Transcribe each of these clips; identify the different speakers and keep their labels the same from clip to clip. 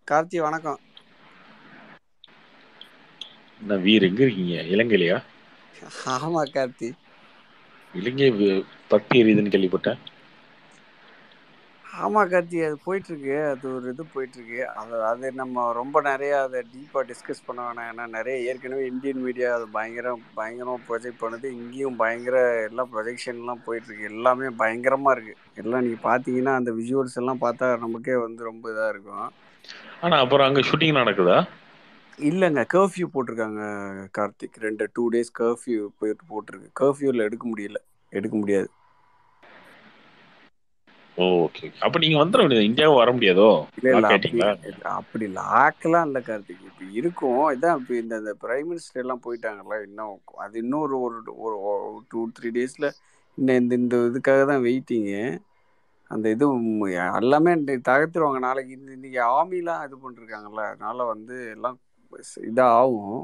Speaker 1: கார்த்தி வணக்கம்.
Speaker 2: நான் வீர் எங்க இருக்கீங்க? இலங்கையிலையா?
Speaker 1: ஆமா கார்த்தி.
Speaker 2: இலங்கை பத்தி எரியுதுன்னு கேள்விப்பட்டேன்.
Speaker 1: ஆமா கார்த்தி, அது போயிட்டு இருக்கு. அது ஒரு இது போயிட்டு இருக்கு. அது நம்ம ரொம்ப நிறைய அதை டீப்பா டிஸ்கஸ் பண்ண வேணாம். ஏன்னா நிறைய ஏற்கனவே இந்தியன் மீடியா அது பயங்கரமா ப்ரொஜெக்ட் பண்ணுது. இங்கேயும் பயங்கர எல்லாம் ப்ரொஜெக்ஷன்லாம் போயிட்டு இருக்கு. எல்லாமே பயங்கரமா இருக்கு. எல்லாம் நீங்க பாத்தீங்கன்னா அந்த விஜுவல்ஸ் எல்லாம் பார்த்தா நமக்கே வந்து ரொம்ப இதா இருக்கும்.
Speaker 2: ஆனா அப்புறம் அங்க ஷூட்டிங் நடக்குதா?
Speaker 1: இல்லைங்க, கர்ஃப்யூ போட்டிருக்காங்க கார்த்திக். 2 டேஸ் கர்ஃப்யூ போட்டிருக்கு. கர்ஃப்யூல எடுக்க முடியாது.
Speaker 2: ஓகே. அப்ப நீங்க வந்துட வேண்டியது, இந்தியாவும் வர முடியாதோ?
Speaker 1: இல்ல
Speaker 2: லாக்
Speaker 1: அப்படி
Speaker 2: ஆயிட்டீங்களா?
Speaker 1: அப்படி லாக்கெல்லாம் இல்லை கார்த்திக். இப்ப இருக்கும். இதான் இப்ப இந்த பிரைம் மினிஸ்டர் எல்லாம் போயிட்டாங்கல்ல. இன்னும் அது இன்னும் ஒரு ஒரு 2-3 டேஸ்ல இந்த இந்த இந்த இதுக்காக தான் வெயிட்டிங்கு. அந்த இது எல்லாமே தகர்த்துருவாங்க நாளைக்கு. இன்னைக்கு ஆர்மிலாம் இது பண்ணிருக்காங்கல்ல. அதனால வந்து எல்லாம் இதாக ஆகும்.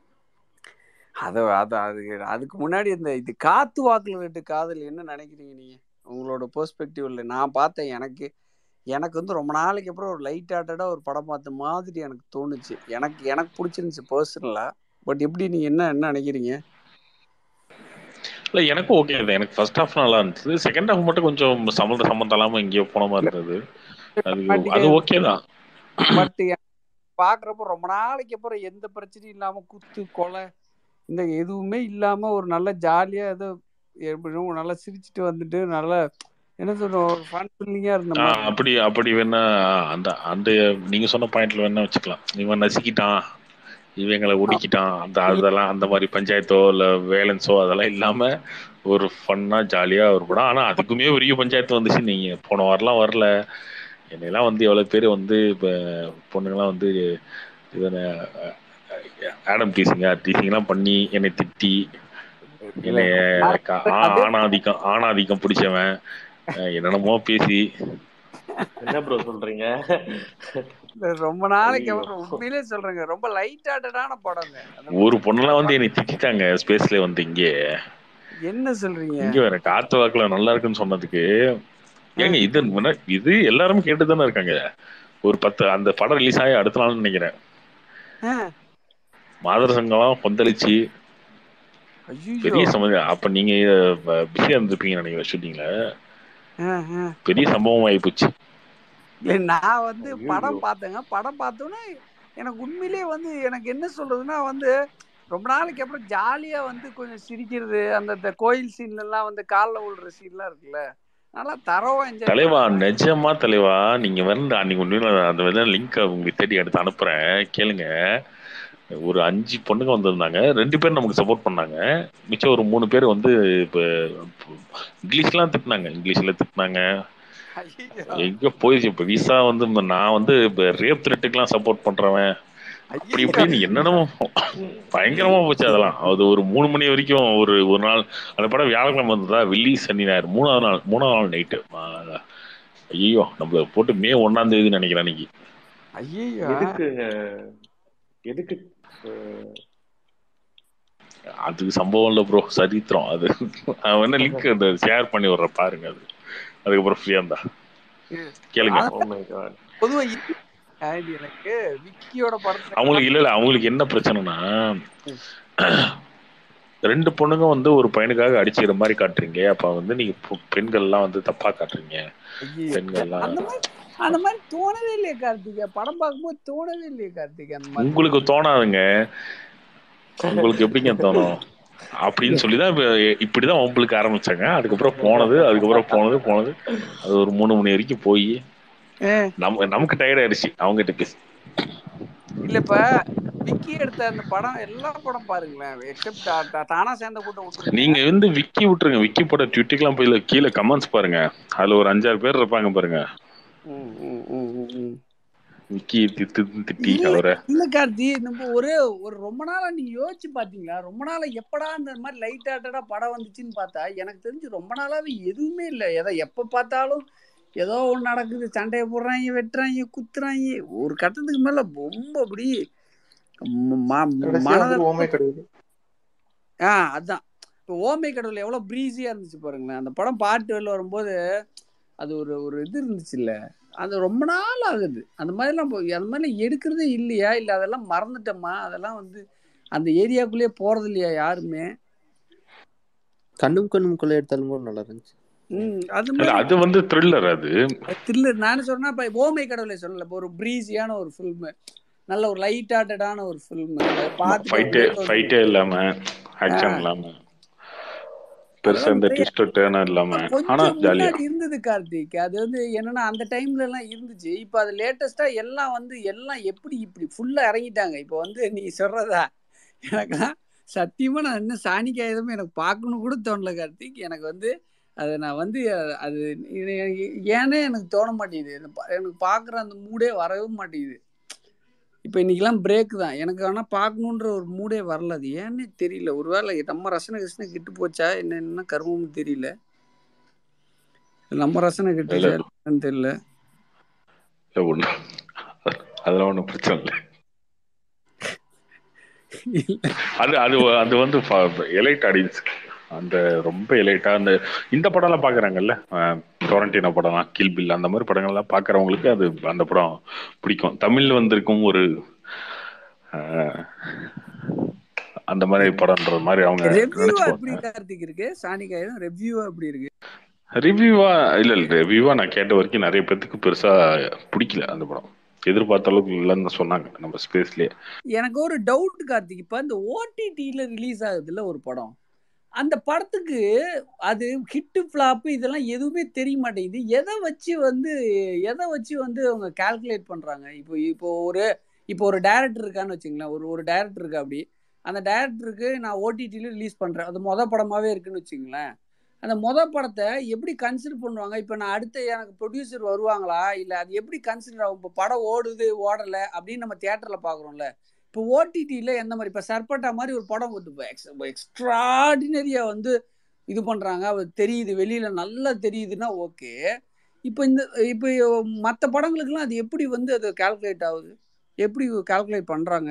Speaker 1: அது அது அது அதுக்கு முன்னாடி இது காத்து வாக்குல 2 காதல் என்ன நினைக்கிறீங்க நீங்க? உங்களோட பெர்ஸ்பெக்டிவ்ல நான் பார்த்தேன். எனக்கு வந்து ரொம்ப நாளைக்கு அப்புறம் ஒரு லைட் ஹார்ட்டடா ஒரு படம் பார்த்த மாதிரி எனக்கு தோணுச்சு. எனக்கு பிடிச்சிருந்துச்சு பர்சனலா. பட் எப்படி நீங்க என்ன என்ன நினைக்கிறீங்க?
Speaker 2: இல்ல, எனக்கும் ஓகே தான். எனக்கு ஃபர்ஸ்ட் ஹாஃப் நல்லா இருந்துச்சு. செகண்ட் ஹாஃப் மட்டும் கொஞ்சம் சம்மந்தம் இல்லாம எங்கேயோ போன மாதிரி இருந்தது. அது ஓகே தான்.
Speaker 1: பட் பாக்குறப்ப ரொம்ப நாளைக்கு அப்புறம் எந்த பிரச்சனையும் இல்லாம குத்து கொலை இந்த எதுவுமே இல்லாம ஒரு நல்ல ஜாலியா ஏதோ எப்படியும் நல்லா சிரிச்சுட்டு வந்துட்டு நல்லா என்ன சொல்றோம் ஒரு ஃபன் ஃபீலிங்கா இருந்த மாதிரி இருந்துச்சு.
Speaker 2: அப்படி அப்படி வேணா அந்த அந்த நீங்க சொன்ன பாயிண்ட்ல வேணா வச்சுக்கலாம். இவன் நசுக்கிட்டான், இவங்களை ஒடுக்கிட்டான்,
Speaker 1: இல்ல
Speaker 2: அதெல்லாம் அந்த மாதிரி பஞ்சாயத்தோ இல்ல வேலன்ஸோ அதெல்லாம் இல்லாம ஒரு ஃபன்னா ஜாலியா ஒரு படம். ஆனா அதுக்குமே பெரிய பஞ்சாயத்து வந்துச்சு. நீங்க போன வாரம்லாம் வரல. என்னையெல்லாம் வந்து எவ்வளவு பேர் வந்து இப்ப பொண்ணுங்கெல்லாம் வந்து இதனை ஆடம் டீசிங்லாம் பண்ணி என்னை திட்டி
Speaker 1: இல்ல
Speaker 2: என்னைய
Speaker 1: ரொம்ப நாளைக்கு அதே
Speaker 2: ஆணாதிக்கம் பிடிச்சவன் என்னென்னமோ பேசி
Speaker 3: என்ன ப்ரோ சொல்றீங்க?
Speaker 1: ரொம்ப நாளைக்கு
Speaker 3: ஐயோ,
Speaker 1: அப்புறம் உண்மையிலே சொல்றேங்க. ரொம்ப லைட் ஹார்ட்டடான படங்க. அந்த
Speaker 2: ஒரு
Speaker 1: அந்த
Speaker 2: பொண்ணெல்லாம் வந்து என்னை
Speaker 1: படம்
Speaker 2: திட்டாங்க ஸ்பேஸ்ல வந்து இங்கே
Speaker 1: என்ன சொல்றீங்க?
Speaker 2: இங்க வேற காத்து வாக்குல நல்லா இருக்குன்னு சொன்னதுக்கு. ஏங்க
Speaker 1: அஹ்,
Speaker 2: இது எல்லாரும் கேட்டுதானே இருக்காங்க. ஒரு 10 அந்த படம் ரிலீஸ் ஆகி அடுத்த நாள்னு நினைக்கிறேன்.
Speaker 1: அஹ்,
Speaker 2: மாதர் சங்கம்லாம் கொந்தளிச்சு
Speaker 1: ஐயோ.
Speaker 2: பெரிய சம்பவம். அப்ப நீங்க பிஸியா இருந்திருப்பீங்க நினைக்கிறேன் ஷூட்டிங்ல.
Speaker 1: அஹ், அஹ்.
Speaker 2: பெரிய சம்பவம் ஆகி போச்சு.
Speaker 1: இல்ல நான் வந்து
Speaker 3: ஐயோ.
Speaker 1: படம் பார்த்தேங்க. படம் பார்த்தோன்னே எனக்கு உண்மையிலேயே வந்து எனக்கு என்ன சொல்றதுன்னா வந்து ரொம்ப நாளைக்கு அப்புறம் ஜாலியா வந்து கொஞ்சம் சிரிக்கிறது. அந்த கோயில் சீன்ல எல்லாம் வந்து காலில் விழுற சீன்லாம் இருக்குல்ல. நல்லா தரவா என்ஜாய்
Speaker 2: தலைவா,
Speaker 1: பண்ணேன்.
Speaker 2: நிஜமா தலைவா, நீங்க வந்து அன்னைக்கு ஒண்ணு அந்த லிங்க் உங்களுக்கு தேடி எடுத்து அனுப்புறேன், கேளுங்க. ஒரு 5 பொண்ணுங்க வந்திருந்தாங்க. 2 பேர் நமக்கு சப்போர்ட் பண்ணாங்க. மிச்சம் ஒரு 3 பேர் வந்து இப்ப இங்கிலீஷ்ல திட்டினாங்க.
Speaker 1: ஐயோ
Speaker 2: எங்க போயிடுச்சு இப்ப விசா வந்து நான் வந்து இப்ப ரேப் த்ரெட்டுக்கெல்லாம் சப்போர்ட் பண்றவன் அப்படி
Speaker 1: ஐயோ.
Speaker 2: இப்படின்னு என்னென்னமோ பயங்கரமா போச்சு. அதெல்லாம் அது ஒரு 3 மணி வரைக்கும் ஒரு ஒரு நாள். அந்த படம் வியாழக்கிழமை வந்ததா, வெள்ளி சனி ஞாயிறு மூணாவது நாள் நைட்டு. ஐயோ, நம்ம போட்டு மே 1ஆம் தேதி நினைக்கிறேன் அன்னைக்கு.
Speaker 1: ஐயோ.
Speaker 3: எதுக்குங்க? எதுக்கு?
Speaker 2: அது சம்பவம் இல்ல ப்ரோ, சரித்திரம் அது. அவன் என்ன லிங்க் ஷேர் பண்ணி விடுறேன் பாருங்க. அதுக்கப்புறம் ஃப்ரீயா இருந்தா கேளுங்க.
Speaker 3: Oh my god.
Speaker 1: பொதுவா இது எனக்கு விக்கியோட படத்துல
Speaker 2: அவங்களுக்கு இல்ல அவங்களுக்கு என்ன பிரச்சனைனா, 2 பொண்ணுங்க வந்து ஒரு பையனுக்காக அடிச்சுக்கிற மாதிரி காட்டுறீங்க. அப்ப வந்து நீங்க பெண்கள்லாம் வந்து தப்பா காட்டுறீங்க.
Speaker 1: ஐயோ
Speaker 2: பெண்கள்லாம்
Speaker 1: அந்த மாதிரி தோணவே இல்லையே கார்த்திகா. படம் பார்க்கும்போது தோணவே இல்லையே கார்த்திகா அந்த மாதிரி.
Speaker 2: உங்களுக்கு தோணாதுங்க. உங்களுக்கு எப்படிங்க தோணும்? அப்படின்னு சொல்லிதான் இப்படிதான் உங்களுக்கு ஆரம்பிச்சாங்க. அதுக்கப்புறம் போனது அது ஒரு 3 மணி வரைக்கும் போய் நமக்கு டயர்ட் ஆயிடுச்சு அவங்க கிட்ட பேசி.
Speaker 1: இல்ல இப்ப விக்கி எடுத்த அந்த படம் எல்லா படம் பாருங்களேன். எக்ஸப்ட் தானா சேர்ந்த கூட்டம் விட்டுருங்க.
Speaker 2: நீங்க வந்து விக்கி விட்டுருங்க. விக்கி போட ட்விட்டுக்கெல்லாம் போய் கீழே கமெண்ட்ஸ் பாருங்க. அதுல ஒரு 5-6 பேர் இருப்பாங்க பாருங்க. விக்கி திட்டி
Speaker 1: இல்ல
Speaker 2: அவரை.
Speaker 1: இல்ல கார்த்தி, நம்ம ஒரு ரொம்ப நாளா நீங்க யோசிச்சு பாத்தீங்களா? ரொம்ப நாளா எப்படா அந்த மாதிரி லைட் ஹார்ட்டடா படம் வந்துச்சுன்னு பார்த்தா எனக்கு தெரிஞ்சு ரொம்ப நாளாவே எதுவுமே இல்லை. எப்ப பார்த்தாலும் ஏதோ ஒண்ணு நடக்குது. சண்டையை போடுறாங்க, வெட்டுறாங்க, குத்துறாங்க. ஒரு கட்டத்துக்கு மேல ரொம்ப அப்படி
Speaker 3: கடைசியா வந்து ஓமே
Speaker 1: மனதளவுல
Speaker 3: கிடையாது.
Speaker 1: அதான். இப்போ ஓமை கடவுள் எவ்வளவு ப்ரீஸியா இருந்துச்சு பாருங்களேன். அந்த படம் பாட்டு வெளில வரும்போது அது ஒரு ஒரு இது இருந்துச்சு இல்ல. அது ரொம்ப நாள் ஆகுது. அந்த மாதிரிலாம் எடுக்கிறதே இல்லையா, இல்ல அதெல்லாம் மறந்துட்டோமா? அதெல்லாம் வந்து அந்த ஏரியாக்குள்ளேயே போறது இல்லையா யாருமே?
Speaker 4: கண்ணும் கண்ணும் கொள்ளை எடுத்தாலும் கூட நல்லா இருந்துச்சு.
Speaker 1: அது மாதிரி
Speaker 2: அது வந்து த்ரில்லர். அது
Speaker 1: த்ரில்லர். நான் சொன்னா இப்ப ஓமை கடவுளை சொல்லல, ஒரு பிரீஸியான ஒரு ஃபில்ம், நல்ல ஒரு லைட் ஹார்ட்டடான ஒரு ஃபில்ம், அதை பார்த்துட்டு
Speaker 2: ஃபைட்டே இல்லாம, ஆக்ஷன் இல்லாம, பெருசா இந்த ட்விஸ்ட் டர்ன் இல்லாம, ஆனா
Speaker 1: கொஞ்சம்
Speaker 2: ஜாலியா
Speaker 1: முன்னாடி இருந்தது கார்த்திக். அது வந்து என்னன்னா அந்த டைம்ல எல்லாம் இருந்துச்சு. இப்ப அது லேட்டஸ்டா எல்லாம் எப்படி இப்படி ஃபுல்லா இறங்கிட்டாங்க. இப்ப வந்து நீ சொல்றதா எனக்குலாம் சத்தியமா நான் இன்னும் சாணிக்காயதுமே எனக்கு பார்க்கணும் கூட தோணல கார்த்திக். எனக்கு வந்து அதை நான் வந்து அது ஏன்னே எனக்கு தோண மாட்டேங்குது. எனக்கு பார்க்குற அந்த மூடே வரவே மாட்டேங்குது. இப்போ இன்னைக்கெல்லாம் பிரேக் தான் எனக்கு. ஆனால் பார்க்கணுன்ற ஒரு மூடே வரல. அது ஏன்னே தெரியல. ஒருவேளை நம்ம ரசனை கிட்டு போச்சா என்ன கர்மம்னு தெரியல. நம்ம ரசனை கிட்டுச்சா இல்லைன்னு தெரியல.
Speaker 2: அதெல்லாம் ஒன்றும் பிரச்சனை இல்லை. அது அது அது வந்து எலைட் ஆடியன்ஸ், அந்த ரொம்ப எலைட்டா இந்த படம்லாம் பாக்குறாங்கல்ல, டொரண்டினோ படம்லாம், கில் பில், அந்த மாதிரி படங்கள்லாம் பாக்குறவங்களுக்கு அது அந்த படம் பிடிக்கும். தமிழ் வந்திருக்கும் ஒரு அந்த மாதிரி படம்ன்ற மாதிரி அவங்க நினைச்சுப்பாங்க.
Speaker 1: கார்த்திக் இருக்கு சாணிக்காயம் ரிவ்யூவா எப்படி இருக்கு?
Speaker 2: ரிவ்யூவா இல்ல ரிவ்யூவா நான் கேட்ட வரைக்கும் நிறைய பேருக்கு பெருசா பிடிக்கல அந்த படம். எதிர்பார்த்த அளவுக்கு இல்லைன்னு சொன்னாங்க நம்ம ஸ்பேஸ்லயே.
Speaker 1: எனக்கு ஒரு டவுட் கார்த்திக், இப்ப இந்த ஓடிடில ரிலீஸ் ஆகுதுல்ல ஒரு படம், அந்த படத்துக்கு அது ஹிட்டு ஃப்ளாப்பு இதெல்லாம் எதுவுமே தெரிய மாட்டேங்குது. எதை வச்சு வந்து அவங்க கால்குலேட் பண்றாங்க? இப்போ ஒரு டைரக்டர் இருக்கான்னு வச்சுங்களேன், ஒரு டைரக்டர் இருக்கா. அப்படி அந்த டைரக்டருக்கு நான் ஓடிடில ரிலீஸ் பண்றேன், அது படமாவே இருக்குன்னு வச்சுங்களேன். அந்த படத்தை எப்படி கன்சிடர் பண்ணுவாங்க? இப்போ நான் அடுத்த எனக்கு ப்ரொடியூசர் வருவாங்களா, இல்லை அது எப்படி கன்சிடர் ஆகும்? இப்போ படம் ஓடுது ஓடலை அப்படின்னு நம்ம தியேட்டரில் பார்க்குறோம்ல. இப்போ ஓடிடியில் எந்த மாதிரி, இப்போ சர்பட்டா மாதிரி ஒரு படம் எக்ஸ்ட்ராடினரியாக வந்து இது பண்ணுறாங்க, அது தெரியுது வெளியில் நல்லா தெரியுதுன்னா ஓகே. இப்போ மற்ற படங்களுக்கெல்லாம் அது எப்படி வந்து அது கால்குலேட் ஆகுது? எப்படி கால்குலேட் பண்ணுறாங்க?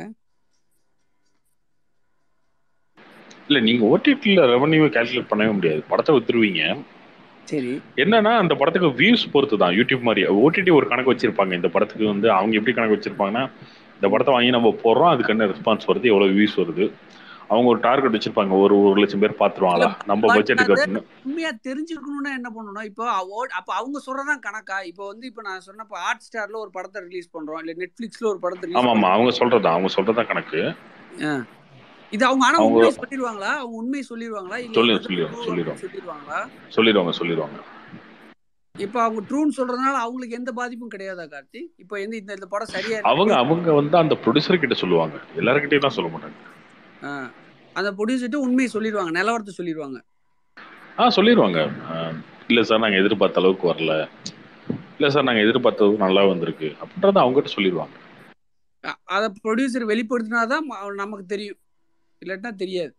Speaker 2: இல்ல நீங்க ஓடிடில ரெவன்யூ கால்குலேட் பண்ணவே முடியாது, படத்தை வித்துருவீங்க.
Speaker 1: சரி,
Speaker 2: என்னன்னா அந்த படத்துக்கு வியூஸ் பொறுத்து தான். யூடியூப் மாதிரி ஓடிடி ஒரு கணக்கு வச்சிருப்பாங்க. இந்த படத்துக்கு வந்து அவங்க எப்படி கணக்கு வச்சிருப்பாங்கன்னா, இந்த படத்தை வாங்கி நம்ம போடுறோம், அதுக்கு என்ன ரெஸ்பான்ஸ் வருது, எவ்வளவு வியூஸ் வருது, அவங்க ஒரு டார்கெட் வச்சிருப்பாங்க. ஒரு 1,00,000 பேர் பாத்துருவாங்களா நம்ம பட்ஜெட்டுக்கு அப்படின்னு.
Speaker 1: உண்மையா தெரிஞ்சுக்கணும்னா என்ன பண்ணணும்? இப்போ அப்ப அவங்க சொல்றதான் கணக்கா? இப்போ வந்து இப்போ நான் சொன்னப்ப ஹாட் ஸ்டார்ல ஒரு படத்தை ரிலீஸ் பண்றோம், இல்ல நெட்ஃபிளிக்ஸ்ல ஒரு படத்தை ரிலீஸ்
Speaker 2: ஆமா அவங்க சொல்றதா கணக்கு.
Speaker 1: இது அவங்க ஆனா உண்மை சொல்லிடுவாங்களா? அவங்க உண்மை சொல்லிடுவாங்களா இல்ல
Speaker 2: சொல்லிடுவாங்க.
Speaker 1: இப்ப அவங்க ட்ரூன்னு சொல்றதுனால அவங்களுக்கு எந்த பாதிப்பும் கிடையாதா கார்த்தி? இப்போ இந்த படம் சரியா
Speaker 2: அவங்க வந்து அந்த ப்ரொடியூசர் கிட்ட சொல்லுவாங்க, எல்லார்கிட்டயும் தான் சொல்ல மாட்டாங்க.
Speaker 1: அந்த ப்ரொடியூசர்கிட்ட உண்மையை சொல்லிடுவாங்க, நிலவரத்தை சொல்லிடுவாங்க.
Speaker 2: சொல்லிடுவாங்க. இல்ல சார் நாங்க எதிர்பார்த்த அளவுக்கு வரல, இல்ல சார் நாங்க எதிர்பார்த்தது நல்லா வந்திருக்கு அப்படின்றத அவங்ககிட்ட சொல்லிடுவாங்க.
Speaker 1: அதை ப்ரொடியூசர் வெளிப்படுத்தினாதான் நமக்கு தெரியும், இல்லாட்டா தெரியாது.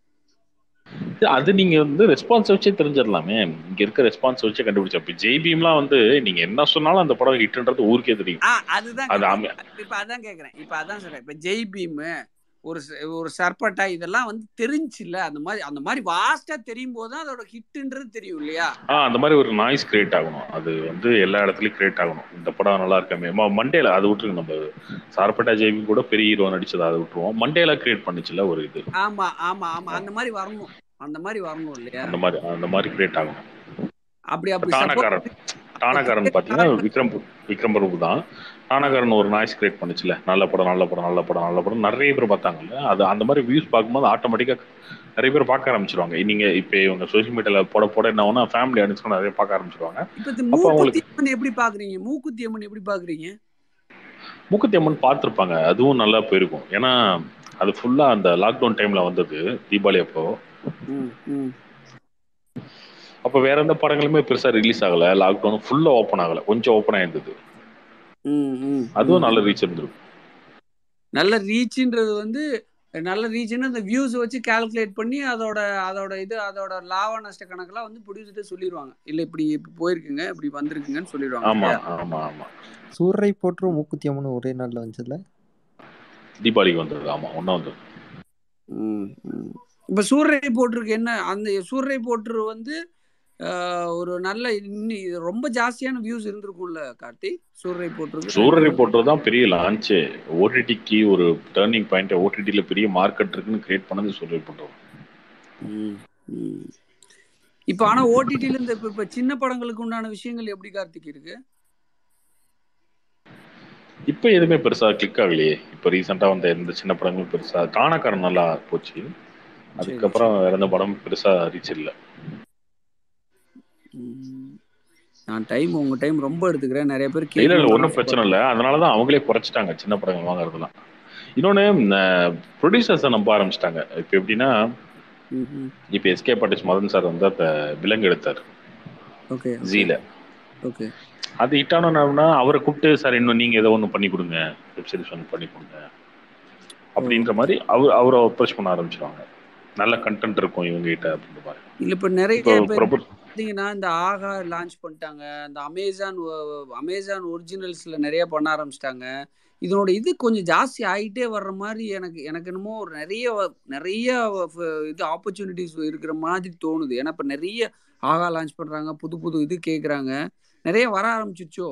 Speaker 2: அது நீங்க வந்து ரெஸ்பான்ஸ் வச்சே தெரிஞ்சிடலாமே. இங்க இருக்க ரெஸ்பான்ஸ் வச்சே கண்டுபிடிச்சா. இப்ப ஜெய்பீம்லாம் வந்து நீங்க என்ன சொன்னாலும் அந்த படம் ஹிட்ன்றது ஊருக்கே தெரியும்.
Speaker 1: அதுதான் இப்ப அதான் கேக்குறேன். இப்ப அதான் சொல்றேன். இப்ப ஜெய்பீம், ஒரு சர்பட்டா இதெல்லாம் வந்து தெரிஞ்சுல, அந்த மாதிரி வாஸ்டா தெரியும் போதுதான் அதோட ஹிட்ன்றது தெரியும் இல்லையா?
Speaker 2: அந்த மாதிரி ஒரு நாய்ஸ் கிரியேட் ஆகணும். அது வந்து எல்லா இடத்துலயும் கிரியேட் ஆகணும். இந்த படம் நல்லா இருக்கமே, மண்டேல அது விட்டுருங்க. நம்ம சர்பட்டா ஜெய்பீம் கூட பெரிய ஹீரோ நடிச்சது, அதை விட்டுருவோம். மண்டேல கிரியேட் பண்ணுச்சுல ஒரு இது.
Speaker 1: ஆமா அந்த மாதிரி வரணும். இல்லையா?
Speaker 2: அந்த மாதிரி கிரியேட் ஆகணும்.
Speaker 1: அப்படி
Speaker 2: டானாக்காரன் பாத்தீங்கன்னா விக்ரம் பிரபு தான். டானாக்காரன் ஒரு நாய்ஸ் கிரியேட் பண்ணுச்சுல, நல்ல படம் நிறைய பேர் பார்த்தாங்கல்ல. அது அந்த மாதிரி வியூஸ் பார்க்கும்போது ஆட்டோமேட்டிக்கா நிறைய பேர் பார்க்க ஆரம்பிச்சிருவாங்க. நீங்க இப்ப இவங்க சோசியல் மீடியால போட என்ன ஆகும்னா, ஃபேமிலி அடிச்சு நிறைய பார்க்க ஆரம்பிச்சிருவாங்க.
Speaker 1: எப்படி பாக்குறீங்க? மூக்குத்தி அம்மன் எப்படி பாக்குறீங்க?
Speaker 2: மூக்குத்தி அம்மன் பார்த்துருப்பாங்க, அதுவும் நல்லா போயிருக்கும். ஏன்னா அது ஃபுல்லா அந்த லாக்டவுன் டைம்ல வந்தது, தீபாவளி அப்போ. அப்ப வேற எந்த படங்களுமே பெருசா ரிலீஸ் ஆகல, லாக்டவுன் ஃபுல்லா ஓப்பன் ஆகல, கொஞ்சம் ஓப்பன் ஆயிருந்தது. அதுவும் நல்ல ரீச் இருந்திருக்கும்.
Speaker 1: நல்ல ரீச்ன்றது வந்து நல்ல ரீச்னு அந்த வியூஸ் வச்சு கால்குலேட் பண்ணி அதோட லாப நஷ்ட கணக்கெல்லாம் வந்து ப்ரொடியூசர்ட்ட சொல்லிடுவாங்க. இல்ல இப்படி போயிருக்குங்க, இப்படி வந்திருக்குங்கன்னு சொல்லிடுவாங்க.
Speaker 2: ஆமா
Speaker 4: சூரை போற்றும் மூக்குத்தி அம்மன் ஒரே நாள்ல வந்துச்சுல,
Speaker 2: தீபாவளிக்கு வந்தது. ஆமா, ஒண்ணா வந்தது.
Speaker 1: இப்ப சூரை போட்டிருக்கு என்ன? அந்த சூரை போட்டு வந்து ஒரு நல்ல ரொம்ப ஜாஸ்தியான வியூஸ் இருந்திருக்கும்ல கார்த்தி. சூரரை போட்டிருக்கு
Speaker 2: சூரரை போட்டது தான் பெரிய லான்ச்சு. ஓடிடிக்கு ஒரு டேர்னிங் பாயிண்ட், ஓடிடியில பெரிய மார்க்கெட் இருக்குன்னு கிரியேட் பண்ணது சூரரை போட்டது.
Speaker 1: இப்போ ஆனா ஓடிடில இந்த இப்ப சின்ன படங்களுக்கு உண்டான விஷயங்கள் எப்படி கார்த்திக் இருக்கு?
Speaker 2: இப்போ எதுவுமே பெருசா கிளிக் ஆகலையே. இப்போ ரீசெண்டா வந்த எந்த சின்ன படங்களும் பெருசா, காணக்காரன் நல்லா போச்சு. அதுக்கப்புறம் வேற எந்த படம் பெருசா ரீச் இல்லை.
Speaker 1: நான் உங்க டைம் ரொம்ப எடுத்துக்கிறேன். நிறைய பேர்
Speaker 2: இல்ல இல்ல, ஒன்றும் பிரச்சனை இல்லை. அதனாலதான் அவங்களே குறைச்சிட்டாங்க சின்ன படங்கள் வாங்குறதுலாம். இன்னொன்னு, ப்ரொடியூசர்ஸை நம்ப ஆரம்பிச்சிட்டாங்க. இப்போ எப்படின்னா, இப்போ எஸ்கே பாட்டிஸ் மதன் சார் வந்து அந்த விலங்கு எடுத்தார் ஜீல. அது ஹிட் ஆனோன்னா அவரை கூப்பிட்டு, சார் இன்னும் நீங்க ஏதோ ஒன்று பண்ணி கொடுங்க, வெப் சீரிஸ் ஒன்று பண்ணி கொடுங்க அப்படின்ற மாதிரி அவரை அப்ரோச் பண்ண ஆரம்பிச்சிருவாங்க. நல்ல கண்டென்ட் இருக்கும் இவங்க கிட்ட அப்படின்ற மாதிரி.
Speaker 1: இல்ல இப்ப நிறைய பேர் பார்த்தீங்கன்னா இந்த ஆகா லான்ச் பண்ணிட்டாங்க, இந்த அமேசான் ஒரிஜினல்ஸ்ல நிறைய பண்ண ஆரம்பிச்சிட்டாங்க. இதனோட இது கொஞ்சம் ஜாஸ்தி ஆகிட்டே வர்ற மாதிரி எனக்கு என்னமோ ஒரு நிறைய இது ஆப்பர்ச்சுனிட்டிஸ் இருக்கிற மாதிரி தோணுது. ஏன்னா இப்போ நிறைய ஆகா லான்ச் பண்றாங்க, புது புது இது கேட்குறாங்க, நிறைய வர ஆரம்பிச்சிச்சோ.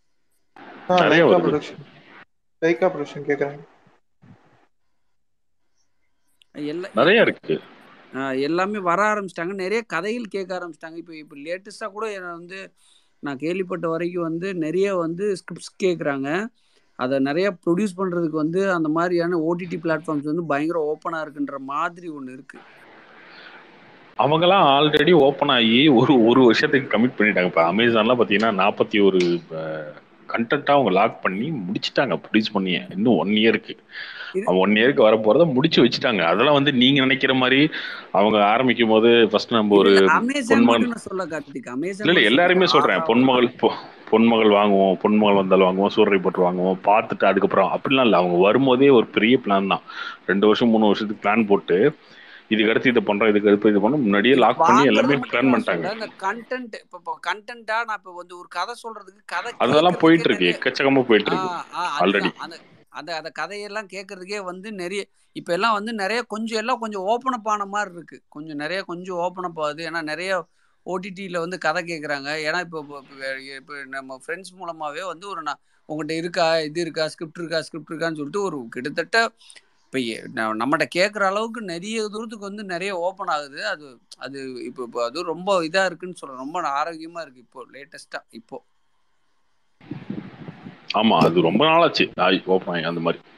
Speaker 2: நிறைய இருக்கு,
Speaker 1: எல்லாமே வர ஆரம்பிச்சிட்டாங்க. நிறைய கதைகள் கேட்க ஆரம்பிச்சிட்டாங்க. இப்போ லேட்டஸ்டாக கூட வந்து நான் கேள்விப்பட்ட வரைக்கும் வந்து நிறைய வந்து ஸ்கிரிப்ட்ஸ் கேட்குறாங்க. அதை நிறைய ப்ரொடியூஸ் பண்ணுறதுக்கு வந்து அந்த மாதிரியான ஓடிடி பிளாட்ஃபார்ம்ஸ் வந்து பயங்கர ஓப்பனாக இருக்குன்ற மாதிரி ஒன்று இருக்குது.
Speaker 2: அவங்கெல்லாம் ஆல்ரெடி ஓப்பன் ஆகி ஒரு வருஷத்துக்கு கமிட் பண்ணிட்டாங்க. இப்போ அமேசான்லாம் பார்த்தீங்கன்னா 41 கண்டென்ட்டாக அவங்க லாக் பண்ணி முடிச்சுட்டாங்க ப்ரொடியூஸ் பண்ணி. இன்னும் 1 இயருக்கு 1 இயருக்கு வர போகிறத முடிச்சு வச்சுட்டாங்க. அதெல்லாம் வந்து நீங்கள் நினைக்கிற மாதிரி அவங்க ஆரம்பிக்கும் போது ஃபர்ஸ்ட் நம்ம ஒரு பொன்மகள் இல்லை எல்லாருமே சொல்கிறேன், பொன்மகள் வாங்குவோம், பொன்மகள் வந்தால் வாங்குவோம், சூரரை போட்டு வாங்குவோம், பார்த்துட்டு அதுக்கப்புறம் அப்படிலாம் இல்லை. அவங்க வரும்போதே ஒரு பெரிய பிளான் தான். 2 வருஷம் 3 வருஷத்துக்கு பிளான் போட்டு இதுக்கு அடுத்து இதை பண்றோம், இதுக்கு அடுத்து இது பண்ணோம், முன்னாடியே லாக் பண்ணி எல்லாமே பிளான் பண்ணிட்டாங்க.
Speaker 1: இந்த கண்டென்ட் இப்போ கண்டென்ட்டா நான் இப்போ வந்து ஒரு கதை சொல்றதுக்கு கதை
Speaker 2: அதெல்லாம் போயிட்டு இருக்கு, எக்கச்சக்கமா போயிட்டு இருக்கு ஆல்ரெடி.
Speaker 1: அந்த கதையெல்லாம் கேட்கறதுக்கே வந்து நிறைய இப்போ எல்லாம் வந்து நிறைய கொஞ்சம் ஓப்பன் அப் ஆன மாதிரி இருக்கு. கொஞ்சம் ஓப்பன் அப் ஆகுது. ஏன்னா நிறைய ஓடிடியில் வந்து கதை கேட்குறாங்க. ஏன்னா இப்போ நம்ம ஃப்ரெண்ட்ஸ் மூலமாகவே வந்து உங்கள்கிட்ட இருக்கா, இது இருக்கா, ஸ்கிரிப்ட் இருக்கான்னு சொல்லிட்டு ஒரு கிட்டத்தட்ட இப்போ நம்மகிட்ட கேட்குற அளவுக்கு நிறைய தூரத்துக்கு வந்து நிறைய ஓப்பன் ஆகுது. அது இப்போ அது ரொம்ப இதாக இருக்குன்னு சொல்கிறேன். ரொம்ப ஆரோக்கியமாக இருக்குது இப்போ லேட்டஸ்ட்டாக. இப்போ
Speaker 2: ஆமாம், அது ரொம்ப நாளாச்சு ஓப்பன் ஆகி அந்த மாதிரி.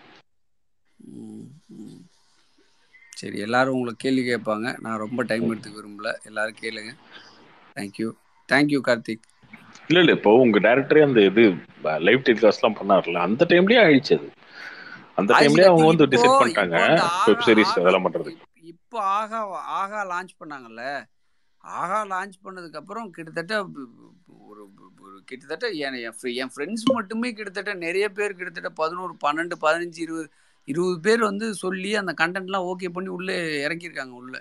Speaker 1: சரி, எல்லாரும் உங்களுக்கு கேள்வி கேட்பாங்க. நான் ரொம்ப டைம் எடுத்துக்க விரும்பல. எல்லாரும் கேளுங்க. தேங்க்யூ கார்த்திக்.
Speaker 2: இல்லை இப்போ உங்கள் டேரக்டரே அந்த இது லைவ் டெலிகாஸ்ட்லாம் பண்ணார்ல, அந்த டைம்லேயே ஆயிடுச்சு. அது அந்த டைம்லேயே அவங்க வந்து டிசைட் பண்ணிட்டாங்க வெப் சீரிஸ் அதெல்லாம் பண்ணுறது.
Speaker 1: இப்போ ஆகா லான்ச் பண்ணாங்கல்ல, ஆகா லான்ச் பண்ணதுக்கப்புறம் கிட்டத்தட்ட என் ஃப்ரெண்ட்ஸ் மட்டுமே கிட்டத்தட்ட நிறைய பேர் கிட்டத்தட்ட 11 12 15 20 பேர் வந்து சொல்லி அந்த கண்டென்ட்லாம் ஓகே பண்ணி உள்ளே இறக்கியிருக்காங்க. உள்ள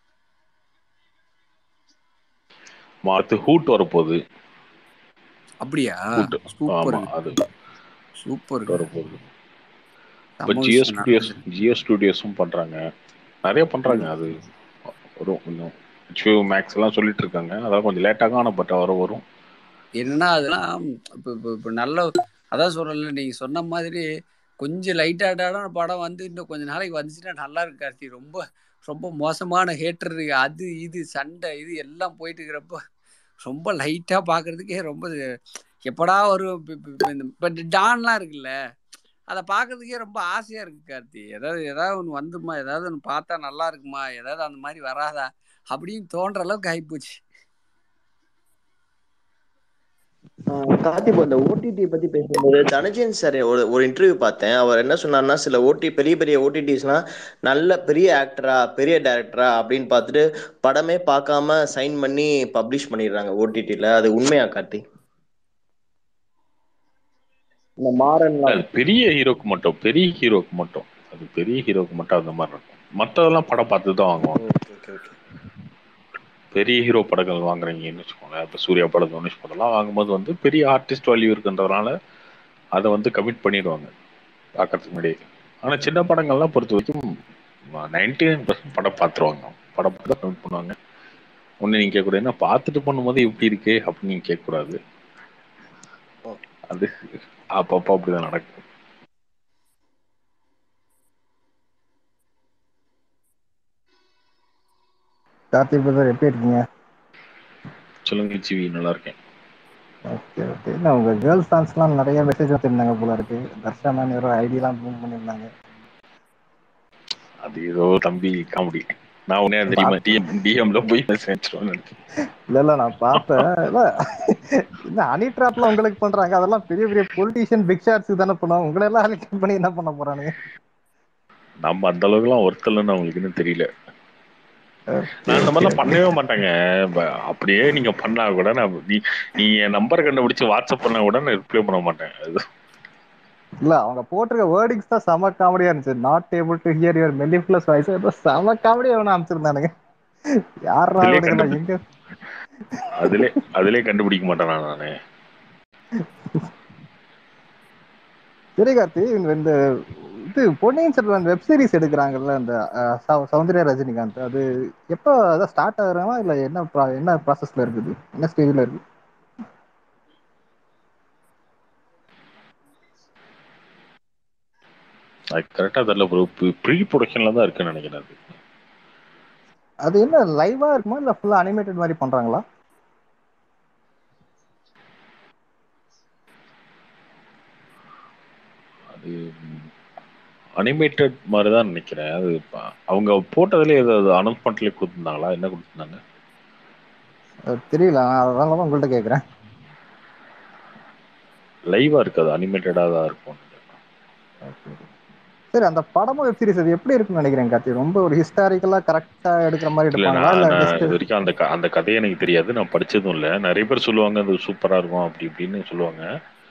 Speaker 2: மாத்து ஹூட் வரப்போகுது.
Speaker 1: அப்படியா?
Speaker 2: சூப்பர், அது
Speaker 1: சூப்பர்
Speaker 2: வரப்போகுது. இப்போ ஜியோ ஸ்டுடியோஸும் பண்றாங்க, நிறைய பண்றாங்க. அது வரும் இன்னும் HBO Max எல்லாம் சொல்லிட்டு இருக்காங்க. அதெல்லாம் கொஞ்சம் லேட்டாக ஆனால் பட் வரும்.
Speaker 1: என்னன்னா அதெல்லாம் இப்போ நல்ல, அதான் சொல்றேன்ல, நீங்க சொன்ன மாதிரி கொஞ்சம் லைட்டான படம் வந்து இன்னும் கொஞ்சம் நாளைக்கு வந்துச்சுன்னா நல்லா இருக்கு கார்த்தி. ரொம்ப ரொம்ப மோசமான ஹேட்டர் அது இது சண்டை இது எல்லாம் போயிட்டு இருக்கிறப்ப ரொம்ப லைட்டா பாக்குறதுக்கே ரொம்ப எப்படா வரும். இப்போ டான்லாம் இருக்குல்ல, அதை பார்க்கறதுக்கே ரொம்ப ஆசையா இருக்கு கார்த்தி. ஏதாவது ஒன்று வந்துமா, ஏதாவது ஒன்று பார்த்தா நல்லா இருக்குமா, ஏதாவது அந்த மாதிரி வராதா அப்படின்னு தோன்ற அளவுக்கு ஆகிப்போச்சு.
Speaker 5: கார்த்தி, இந்த ஓடிடி பத்தி பேசும்போது தனஜயன் சார் ஒரு இன்டர்வியூ பார்த்தேன். அவர் என்ன சொன்னார்னா, சில பெரிய பெரிய ஓடிடிஸ்லாம் நல்ல பெரிய ஆக்டரா பெரிய டைரக்டரா அப்படின்னு பார்த்துட்டு படமே பார்க்காம சைன் பண்ணி பப்ளிஷ் பண்ணிடுறாங்க ஓடிடியில். அது உண்மையா கார்த்தி? இந்த மாறன்லாம்
Speaker 2: பெரிய ஹீரோக்கு மட்டும் அது பெரிய ஹீரோக்கு மட்டும் அந்த மாதிரி இருக்கும். மற்றதெல்லாம் படம் பார்த்து தான் வாங்குவாங்க. பெரிய ஹீரோ படங்கள் வாங்குறீங்கன்னு வச்சுக்கோங்க, இப்போ சூர்யா படம், தனுஷ் படம்லாம் வாங்கும்போது வந்து பெரிய ஆர்டிஸ்ட் வேல்யூ இருக்குன்றதுனால அதை வந்து கமிட் பண்ணிடுவாங்க பார்க்கறதுக்கு முன்னாடியே. ஆனால் சின்ன படங்கள்லாம் பொறுத்த வரைக்கும் 99% படம் பார்த்துருவாங்க. படம் பார்த்து கமிட் பண்ணுவாங்க, ஒண்ணு நீங்க கேட்கக்கூடாது, என்ன பார்த்துட்டு பண்ணும்போது எப்படி இருக்கு அப்படின்னு நீங்க கேட்கக்கூடாது. அது அப்பப்போ அப்படிதான் நடக்கும்.
Speaker 6: கார்த்திக் பிரதர் எப்படி இருக்கீங்க?
Speaker 2: சொல்லுங்க ஜிவி, நல்லா இருக்கேன்.
Speaker 6: Okay okay. இல்லை உங்கள் கேர்ள்ஸ் ஃபேன்ஸ்லாம் நிறைய மெசேஜ் வச்சுருந்தாங்க போல இருக்கு. தர்ஷனா யாரோ ஐடியெலாம் பூம் பண்ணியிருந்தாங்க.
Speaker 2: அது ஏதோ தம்பி காமெடி. நான் உடனே தெரியுமா டிஎம்ல போய் நினைச்சேன்.
Speaker 6: இல்லை நான் பார்த்தேன். இல்லை இந்த ஹனி ட்ராப்லாம் உங்களுக்கு பண்ணுறாங்க, அதெல்லாம் பெரிய பெரிய பொலிட்டீஷியன் பிக் ஷாட்ஸுக்கு தானே பண்ணுவோம். உங்களெல்லாம் ஹனி ட்ராப் பண்ணி என்ன பண்ண போகிறானுங்க?
Speaker 2: நம்ம அந்த அளவுக்குலாம் ஒருத்தலன்னு அவங்களுக்கு இன்னும் தெரியல. நான் இந்த மாதிரிலாம் பண்ணவே மாட்டேங்க. அப்படியே நீங்க பண்ணா கூட நீ என் நம்பர் கண்டுபிடிச்சு வாட்ஸ்அப் பண்ணா கூட நான் ரிப்ளை பண்ண மாட்டேன்.
Speaker 6: இல்ல அவங்க போட்டிருக்க வேர்டிங்ஸ் தான் செம காமெடியா இருந்துச்சு. Not able to hear your mellifluous voice, செம காமெடியா அவனை அமைச்சிருந்தானுங்க. யாரா அவனுக்கு எங்க
Speaker 2: அதிலே கண்டுபிடிக்க மாட்டேன் நானு.
Speaker 6: சரி கார்த்தி, இந்த இது பொன்னியின் செல்வன் வெப் சீரிஸ் எடுக்கிறாங்கல்ல இந்த சௌந்தர்யா ரஜினிகாந்த், அது எப்போ அதான் ஸ்டார்ட் ஆகுறாங்களா இல்ல என்ன ப்ராசஸ்ல இருக்குது, என்ன ஸ்டேஜ்ல இருக்கு?
Speaker 2: அது கரெக்டா தெரியல ப்ரோ. ப்ரீ ப்ரொடக்ஷன்ல தான் இருக்குன்னு நினைக்கிறேன்.
Speaker 6: அது என்ன லைவா இருக்குமா இல்ல ஃபுல்லா அனிமேட்டட் மாதிரி பண்றாங்களா?
Speaker 2: அது அனிமேட்டட் மாதிரி தான் நினைக்கிறேன். அது அவங்க போட்டதுல ஏதாவது அனௌன்ஸ்மெண்ட்லேயே கொடுத்துருந்தாங்களா, என்ன கொடுத்துருந்தாங்க
Speaker 6: தெரியல, அதனால தான் உங்கள்கிட்ட கேட்குறேன்.
Speaker 2: லைவா இருக்காது, அனிமேட்டடா தான் இருக்கும்.
Speaker 6: சரி, அந்த படமும் வெப் சீரிஸ் அது எப்படி இருக்குன்னு நினைக்கிறேன் கார்த்தி? ரொம்ப ஒரு ஹிஸ்டாரிக்கலா கரெக்டா எடுக்கிற மாதிரி
Speaker 2: இல்ல,
Speaker 6: எடுப்பாங்களா இல்ல
Speaker 2: நான்
Speaker 6: ஜஸ்ட்?
Speaker 2: இது வரைக்கும் அந்த கதையை எனக்கு தெரியாது, நான் படிச்சதும் இல்லை. நிறைய பேர் சொல்லுவாங்க அது சூப்பரா இருக்கும் அப்படி இப்படின்னு சொல்லுவாங்க.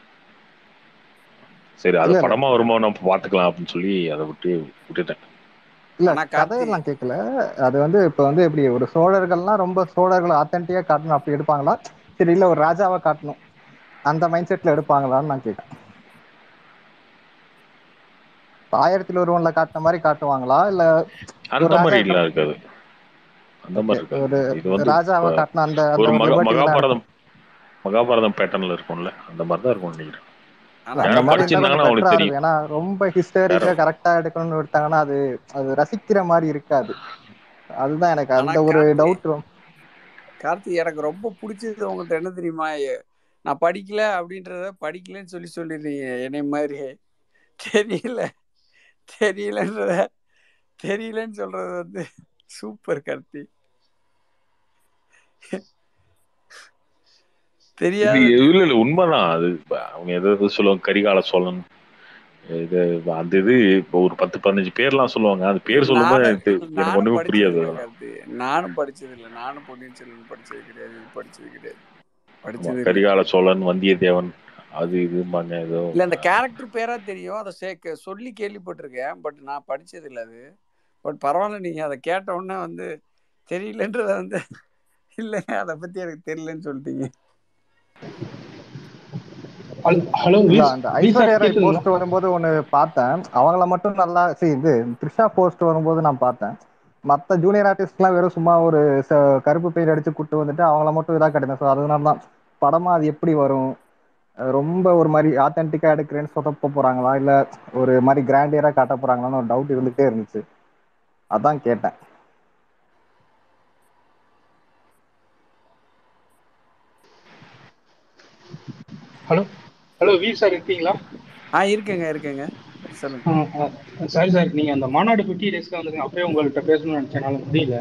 Speaker 2: சரி, அது படமா வருமா நம்ம பாத்துக்கலாம் அப்படின்னு சொல்லி அதை விட்டுட்டேன்.
Speaker 6: இல்ல கதையெல்லாம் கேட்கல. அது வந்து இப்ப வந்து எப்படி ஒரு சோழர்கள்லாம் ரொம்ப சோழர்கள் ஆத்தென்டிக்கா காட்டணும் அப்படி எடுப்பாங்களா, சரி இல்ல ஒரு ராஜாவா காட்டணும் அந்த மைண்ட் செட்ல எடுப்பாங்களான்னு நான் கேட்டேன். 1001 காட்டின மாதிரி காட்டுவாங்களா இல்ல
Speaker 2: அந்த மாதிரி எல்லாம் இருக்காது. அந்த மாதிரி இருக்காது. இது வந்து
Speaker 6: ராஜாவா காட்டின அந்த
Speaker 2: ஒரு மகாபாரதம் பேட்டர்ன்ல இருக்கும்ல, அந்த மாதிரி தான் இருக்கும் நினைக்கிறேன். யாரும் படிச்சிருந்தாங்கன்னா அவங்களுக்கு தெரியும்.
Speaker 6: ஏன்னா ரொம்ப ஹிஸ்டாரிக்கா கரெக்டா எடுக்கணும்னு எடுத்தாங்கன்னா அது ரசிக்கிற மாதிரி இருக்காது. அதுதான் எனக்கு அந்த ஒரு டவுட்.
Speaker 1: கார்த்தி, எனக்கு ரொம்ப பிடிச்சது உங்கள்கிட்ட என்ன தெரியுமா, நான் படிக்கல அப்படின்றத படிக்கலன்னு சொல்லிடுறீங்க என்னை மாதிரி. தெரியலன்னு சொல்றது வந்து சூப்பர் கார்த்தி.
Speaker 2: இல்ல உண்மைதான். அது அவங்க எதாவது சொல்லுவாங்க, கரிகால சோழன் இது அந்த இது இப்போ ஒரு 10-15 பேர்லாம் சொல்லுவாங்க. அது பேர் சொல்லும்போது எனக்கு ஒண்ணுமே புரியாது.
Speaker 1: நானும் படிச்சது இல்லை. நானும் பொன்னியின் செல்வன் படிச்சது கிடையாது.
Speaker 2: கரிகால சோழன், வந்தியத்தேவன், அது இதுமாங்க ஏதோ
Speaker 1: இல்ல. அந்த கேரக்டர் பேரா தெரியும், அதை சொல்லி கேள்விப்பட்டிருக்கேன், பட் நான் படிச்சது இல்லை அது. பட் பரவாயில்ல, நீங்க அதை கேட்ட உடனே வந்து தெரியலன்றத வந்து இல்லைங்க அதை பத்தி எனக்கு தெரியலன்னு சொல்லிட்டீங்க.
Speaker 6: ஹலோ, அந்த ஐஸ்வர்யா ராய் போஸ்டர் வரும்போது ஒண்ணு பார்த்தேன், அவங்கள மட்டும் நல்லா இது த்ரிஷா போஸ்டர் வரும்போது நான் பார்த்தேன். மற்ற ஜூனியர் ஆர்டிஸ்ட்லாம் வெறும் சும்மா ஒரு கருப்பு பெயிண்ட் அடிச்சு கூட்டு வந்துட்டு அவங்கள மட்டும் இதாக கட்டினேன். ஸோ அதனால தான் படமா அது எப்படி வரும், ரொம்ப ஒரு மாதிரி ஆத்தென்டிக்கா எடுக்கிறேன்னு சொதப்ப போறாங்களா இல்ல ஒரு மாதிரி கிராண்டியரா காட்ட போறாங்களான்னு ஒரு டவுட் இருந்துகிட்டே இருந்துச்சு, அதான் கேட்டேன்.
Speaker 7: ஹலோ வி சார் இருக்கீங்களா?
Speaker 1: இருக்கேங்க சொல்லுங்க.
Speaker 7: சாரி சார், நீங்க அந்த மாநாடு 50 டேஸ்க்கு வந்து அப்பயே உங்கள்கிட்ட பேசணும்னு நினைச்சனால முடியல.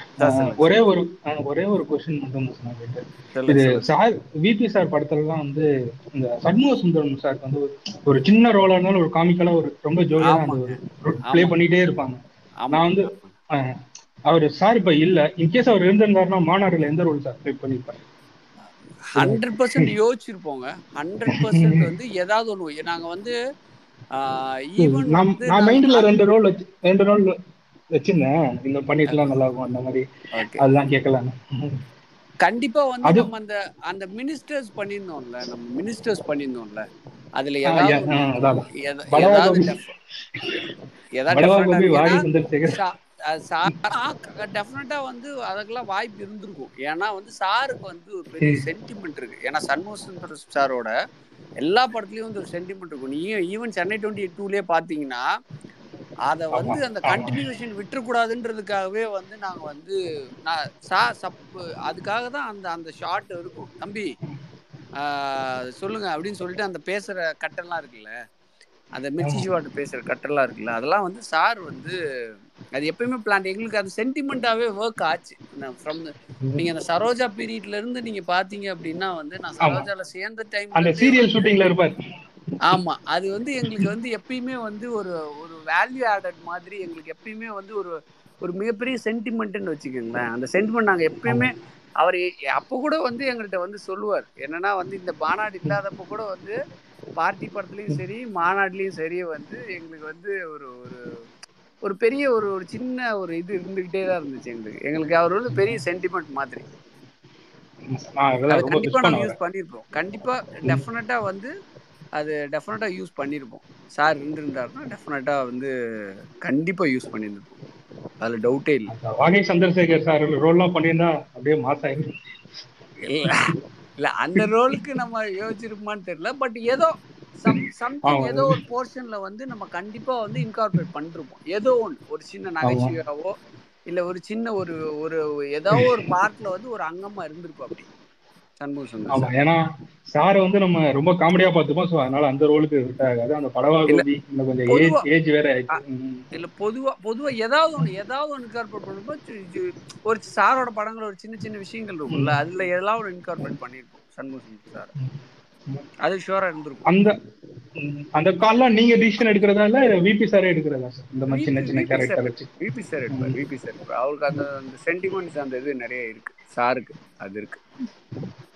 Speaker 7: ஒரே ஒரு கொஸ்டின் மட்டும் இது சார் விபி சார் படத்துலலாம் வந்து இந்த சண்முக சுந்தரம் சாருக்கு வந்து ஒரு சின்ன ரோலா இருந்தாலும் ஒரு காமிக்கலா ஒரு ரொம்ப ஜோலியா அந்த ஒரு பிளே பண்ணிட்டே இருப்பாங்க. நான் வந்து அவர் சார் இப்ப இல்ல, இன்கேஸ் அவர் இருந்திருந்தாருன்னா மாநாடுல எந்த ரோல் சார் பிளே பண்ணிருப்பாரு?
Speaker 1: 100% யோசிச்சிருப்போங்க. 100% வந்து ஏதாவது ஒண்ணு நாங்க வந்து ஈவன் வந்து
Speaker 7: நான் மைண்ட்ல ரெண்டு ரோல் வச்சிருந்தேன், இந்த பண்ணிட்டுலாம் நல்லா இருக்கும் அந்த மாதிரி. அதுதான் கேட்கலாம்.
Speaker 1: கண்டிப்பா வந்து நம்ம அந்த மினிஸ்டர்ஸ் பண்ணிருந்தோம்ல, அதுல ஏதாவது டெஃபினட்டா வந்து அதுக்கெல்லாம் வாய்ப்பு இருந்திருக்கும். ஏன்னா வந்து சாருக்கு வந்து ஒரு பெரிய சென்டிமெண்ட் இருக்கு. ஏன்னா சண்முக சுந்தர் சாரோட எல்லா படத்துலயும் வந்து ஒரு சென்டிமெண்ட் இருக்கும். நீ ஈவன் சென்னை 22லயே பாத்தீங்கன்னா அதை வந்து அந்த கண்டினியூஷன் விட்டுறக்கூடாதுன்றதுக்காகவே வந்து நாங்க வந்து அதுக்காக தான் அந்த அந்த ஷார்ட் இருக்கும். தம்பி சொல்லுங்க அப்படின்னு சொல்லிட்டு அந்த பேசுற கட்டெல்லாம் இருக்குல்ல, அந்த மிர்ச்சி ஷாட் பேசுற கட்டெல்லாம் இருக்குல்ல, அதெல்லாம் வந்து சார் வந்து அது எப்பயுமே பிளான். எங்களுக்கு அது சென்டிமெண்டாவே ஒர்க் ஆச்சு. ஃப்ரம் நீங்க அந்த சரோஜா பீரியட்ல இருந்து நீங்க பாத்தீங்க அப்படின்னா வந்து நான் சரோஜால சேர்ந்த டைம்ல இருந்தே
Speaker 7: சீரியல் ஷூட்டிங்ல இருப்பார்.
Speaker 1: ஆமா, அது வந்து எங்களுக்கு வந்து எப்பயுமே வந்து ஒரு ஒரு வேல்யூ ஆடட் மாதிரி எங்களுக்கு எப்பயுமே வந்து ஒரு ஒரு மிகப்பெரிய சென்டிமெண்ட்னு வச்சுக்கோங்களேன். அந்த சென்டிமெண்ட் நாங்க எப்பயுமே அவர் அப்போ கூட வந்து எங்கள்கிட்ட வந்து சொல்லுவார் என்னன்னா வந்து இந்த மாநாடு இல்லாதப்போ கூட வந்து பார்ட்டி படத்துலயும் சரி மாநாடுலயும் சரி வந்து எங்களுக்கு வந்து ஒரு ஒரு ஒரு பெரிய ஒரு ஒரு சின்ன ஒரு இது இருந்துகிட்டே தான் இருந்துச்சு. எங்களுக்கு அவர் வந்து பெரிய சென்டிமெண்ட் மாதிரி. அது கண்டிப்பா நாங்க யூஸ் பண்ணிருப்போம். கண்டிப்பா டெஃபினட்டா வந்து அது டெஃபினட்டா யூஸ் பண்ணிருப்போம். சார் இருந்திருந்தாருன்னா டெஃபினட்டா வந்து கண்டிப்பா யூஸ் பண்ணிருப்போம். அதுல டவுட்டே இல்லை.
Speaker 7: வாகை சந்திரசேகர் சார் ரோல்லாம் பண்ணியிருந்தா அப்படியே மாஸ் ஆயிடும்.
Speaker 1: இல்ல அந்த ரோலுக்கு நம்ம யோசிச்சிருப்போமான்னு தெரியல. பட் ஏதோ சம்திங் ஏதோ ஒரு போர்ஷன்ல வந்து நம்ம கண்டிப்பா வந்து இன்கார்பரேட் பண்ணிருப்போம். ஏதோ ஒன்று ஒரு சின்ன நகைச்சுவையாவோ இல்ல ஒரு சின்ன ஒரு ஒரு ஏதாவது ஒரு பார்ட்ல வந்து ஒரு அங்கமா இருந்திருக்கும் அப்படி சண்முக சுந்தர் சார்.
Speaker 7: ஏன்னா சார் வந்து நம்ம ரொம்ப காமெடியா பார்த்துப்போம். ஸோ அதனால அந்த ரோலுக்கு விட் ஆகாது. அந்த படவா கோபி இன்னும் கொஞ்சம் ஏஜ் வேற ஆயிடுச்சு.
Speaker 1: இல்ல பொதுவா ஏதாவது ஒன்று இன்கார்பரேட் பண்ணும்போது ஒரு சாரோட படங்கள் ஒரு சின்ன சின்ன விஷயங்கள் இருக்கும்ல, அதுல எல்லாம் ஒரு இன்கார்பரேட் பண்ணிருப்போம் சண்முக சுந்தர் சார். அது ஷூரா இருந்திருக்கும்.
Speaker 7: அந்த அந்த கால்லாம் நீங்க டிசிஷன் எடுக்கிறதா இல்ல விபி சாரே எடுக்கிறதா சார்? இந்த மாதிரி சின்ன சின்ன கேரக்டர் வச்சு
Speaker 1: விபி சார் எடுப்பார். அவருக்கு அந்த சென்டிமெண்ட்ஸ் அந்த இது நிறைய இருக்கு சாருக்கு. அது இருக்கு.